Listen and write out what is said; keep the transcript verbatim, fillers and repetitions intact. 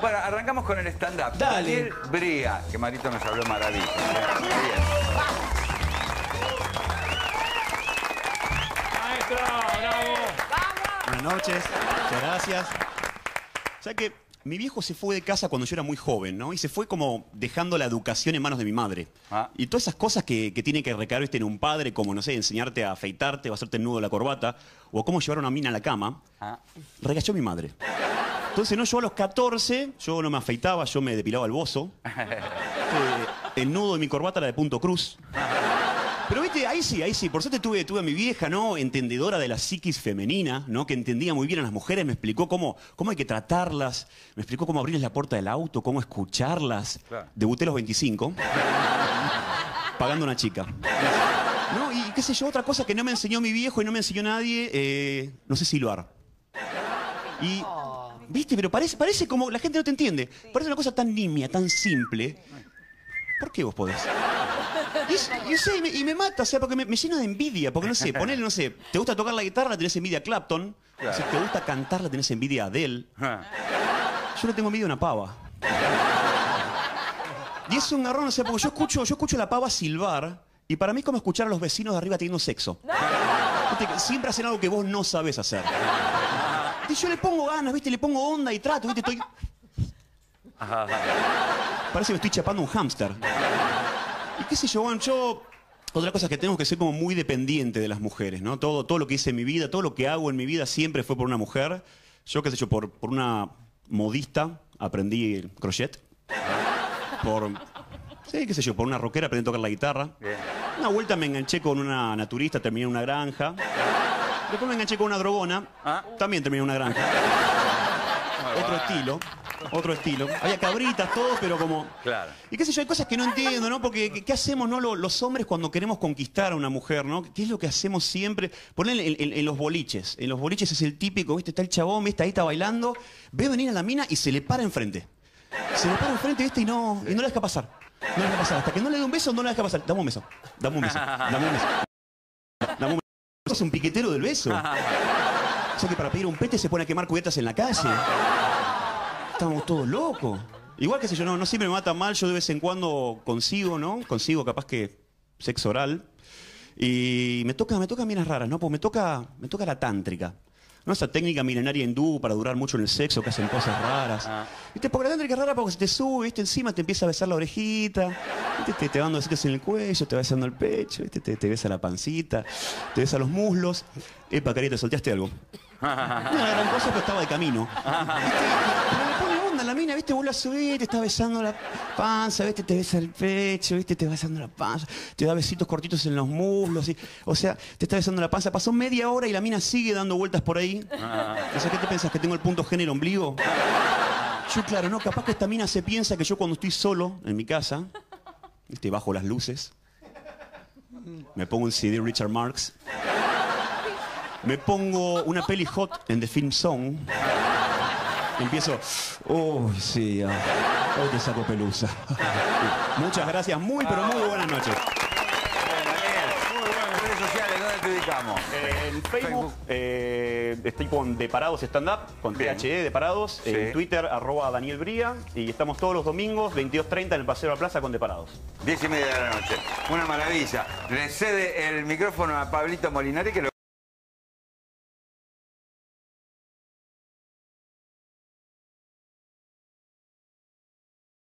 Bueno, arrancamos con el stand-up. Dale. Daniel Bría, que Marito nos habló maravilla. Muy bien. Maestro, bravo. Buenas noches, muchas gracias. O sea que mi viejo se fue de casa cuando yo era muy joven, ¿no? Y se fue como dejando la educación en manos de mi madre. Ah. Y todas esas cosas que, que tiene que recaer ¿viste? En un padre, como, no sé, enseñarte a afeitarte o hacerte el nudo de la corbata, o cómo llevar a una mina a la cama, Ah. regachó mi madre. Entonces, no, yo a los catorce, yo no me afeitaba, yo me depilaba el bozo. Eh, el nudo de mi corbata era de punto cruz. Pero viste, ahí sí, ahí sí. Por suerte tuve, tuve a mi vieja, ¿no? Entendedora de la psiquis femenina, ¿no? Que entendía muy bien a las mujeres, me explicó cómo, cómo hay que tratarlas, me explicó cómo abrirles la puerta del auto, cómo escucharlas. Claro. Debuté a los veinticinco, pagando una chica. ¿No? Y qué sé yo, otra cosa que no me enseñó mi viejo y no me enseñó nadie, eh, no sé silbar. Y, viste, pero parece, parece como, la gente no te entiende, parece una cosa tan nimia, tan simple. ¿Por qué vos podés? Y, es- y sé, y me, y me mata, o sea, porque me, me llena de envidia, porque no sé, ponele, no sé, te gusta tocar la guitarra, tenés envidia a Clapton, Claro. o sea, te gusta cantar, tenés envidia a Adele. Ah. Yo le tengo envidia a una pava. Y es un garrón, o sea, porque yo escucho, yo escucho a la pava silbar, y para mí es como escuchar a los vecinos de arriba teniendo sexo. Viste que siempre hacen algo que vos no sabés hacer. Y yo le pongo ganas, viste, le pongo onda y trato, viste, estoy... Parece que me estoy chapando un hámster. Y qué sé yo, bueno, yo... Otra cosa es que tenemos que ser como muy dependiente de las mujeres, ¿no? Todo, todo lo que hice en mi vida, todo lo que hago en mi vida siempre fue por una mujer. Yo, qué sé yo, por, por una modista aprendí el crochet. Por... Sí, qué sé yo, por una rockera aprendí a tocar la guitarra. Bien. Una vuelta me enganché con una naturista, terminé en una granja. Después me enganché con una drogona, Ah. también terminé en una granja. Otro estilo, otro estilo. Había cabritas, todo, pero como... Claro. Y qué sé yo, hay cosas que no entiendo, ¿no? Porque ¿qué, qué hacemos, no? Lo- Los hombres cuando queremos conquistar a una mujer, ¿no? ¿Qué es lo que hacemos siempre? Ponele en, en- en los boliches. En los boliches es el típico, ¿viste? Está el chabón, ¿viste? Ahí está bailando, ve venir a la mina y se le para enfrente. Se le para enfrente, ¿viste? Y no, y no la deja pasar. No la deja pasar. Hasta que no le dé un beso, no la deja pasar. Dame un beso. Dame un beso. Dame un beso. Dame un beso. Sos un piquetero del beso. O sea que para pedir un pete se pone a quemar cubetas en la calle. Estamos todos locos. Igual que sé yo, no, no siempre me mata mal, yo de vez en cuando consigo, ¿no? Consigo capaz que sexo oral. Y me toca, me toca minas raras, ¿no? Pues me toca, me toca la tántrica. ¿No? Esa técnica milenaria hindú para durar mucho en el sexo, que hacen cosas raras. Ah. ¿Viste? Porque la tántrica es rara porque se te sube, ¿viste? Encima te empieza a besar la orejita, ¿viste? Te, te va dando besitos en el cuello, te va besando el pecho, ¿viste? Te, te besa la pancita, te besa los muslos. Epa, carita, ¿te soltaste algo? No era gran cosa, pero estaba de camino. ¿Viste? Pero le pone onda a la mina, ¿viste? Vos la subís, te está besando la panza, ¿viste? Te besa el pecho, ¿viste? Te va besando la panza, te da besitos cortitos en los muslos, y, o sea, te está besando la panza. Pasó media hora y la mina sigue dando vueltas por ahí. O sea, ¿qué te pensás? ¿Que tengo el punto G en el ombligo? Yo, claro, no, capaz que esta mina se piensa que yo cuando estoy solo en mi casa, ¿viste? Bajo las luces, me pongo un C D Richard Marx. Me pongo una peli hot en The Film Song. Empiezo. Oh, sí, ah, hoy te saco pelusa. Muchas gracias, muy, pero muy buenas noches. Bien, Daniel. Muy bueno. Redes sociales, ¿dónde te ubicamos? En Facebook, Facebook. eh, estoy con De Parados Stand Up, con T Bien. H E De Parados. Sí. En Twitter, arroba Daniel Bría. Y estamos todos los domingos, veintidós treinta, en el Paseo de la Plaza con De Parados. Diez y media de la noche. Una maravilla. Le cede el micrófono a Pablito Molinari que lo...